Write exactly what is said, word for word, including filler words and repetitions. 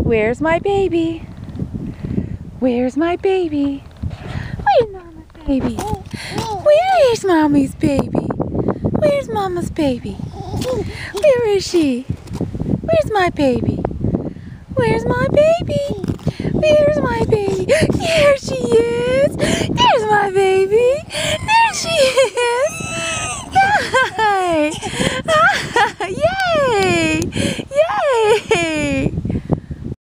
Where's my baby? Where's my baby? Where's Mama's baby? Where is Mommy's baby? Where's Mama's baby? Where is she? Where's my baby? Where's my baby? Where's my baby? There she is! There's my baby! There she is! Hi! Yay!